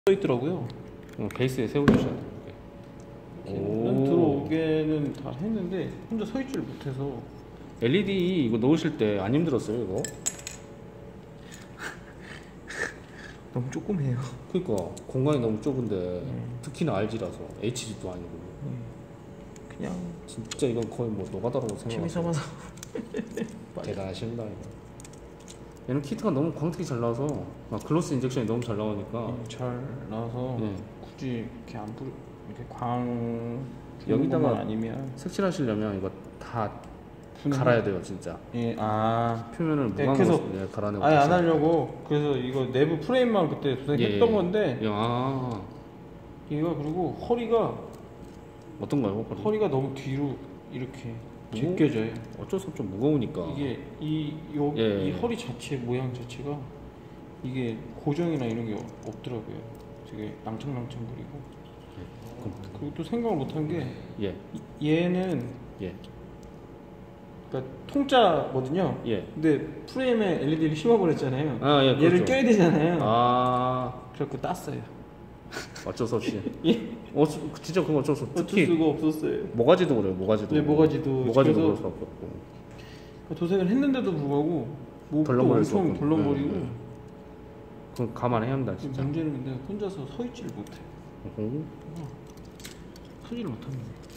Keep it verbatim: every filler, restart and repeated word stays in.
써 있더라고요. 어, 베이스에 세워주셔야 돼요. 는 들어오게는 다 했는데 혼자 서 있지를 못해서. 엘이디 이거 넣으실 때 안 힘들었어요 이거? 너무 조그매요. 그러니까 공간이 너무 좁은데 음. 특히나 알지라서 에이치디도 아니고 음. 그냥 진짜 이건 거의 뭐 노가다라고 취미 생각하고 삼아서. 대단하십니다 이거. 얘는 키트가 너무 광택이 잘 나와서 막 글로스 인젝션이 너무 잘 나오니까 음, 잘 나와서 예. 굳이 이렇게 안 뿌리 이렇게 광 여기다가 아니면 색칠하시려면 이거 다 분해- 갈아야 돼요 진짜. 예, 아 표면을 네, 무광으로 그래서 예, 갈아내고 아예 안 다시- 하려고 그래서 이거 내부 프레임만 그때 도색했던 예, 예. 건데 예, 아 이거 그리고 허리가 어떤가요? 허리? 허리가 너무 뒤로 이렇게 무거- 제껴져요. 어쩔 수 없이 좀 무거우니까 이게 이, 요, 예. 이 허리 자체 모양 자체가 이게 고정이나 이런 게 없더라고요. 되게 낭창낭창거리고. 그리고 또 생각을 못한 게 예, 이- 얘는 예, 그러니까 통짜거든요. 예. 근데 프레임에 엘이디를 심어버렸잖아요. 아, 예, 얘를 그렇죠. 껴야 되잖아요. 아, 그래갖고 땄어요. 어쩔 수 없이. 예. 어, 진짜 그건 어쩔 수 없어. 어쩔 특히 수가 없었어요. 모가지도 그래요. 모가지도. 네, 모가지도. 모가지도 그래서 그럴 수밖에 없고. 도색을 했는데도 불구하고 목도 덜렁거릴 수 엄청 없고. 덜렁거리고. 네, 네. 그건 감안해야 합니다, 진짜. 문제는 근데 혼자서 서 있지를 못해. 어? 서지를 못합니다.